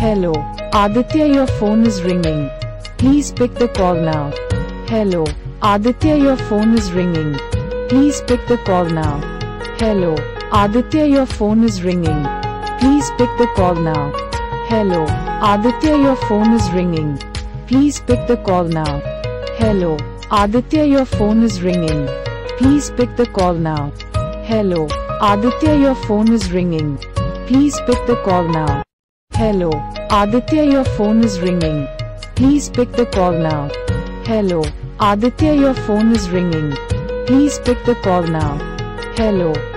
Hello, Aditya, your phone is ringing. Please pick the call now. Hello, Aditya, your phone is ringing. Please pick the call now. Hello, Aditya, your phone is ringing. Please pick the call now. Hello, Aditya, your phone is ringing. Please pick the call now. Hello, Aditya, your phone is ringing. Please pick the call now. Hello, Aditya, your phone is ringing. Please pick the call now. Hello, Aditya, your phone is ringing. Please pick the call now. Hello, Aditya, your phone is ringing. Please pick the call now. Hello,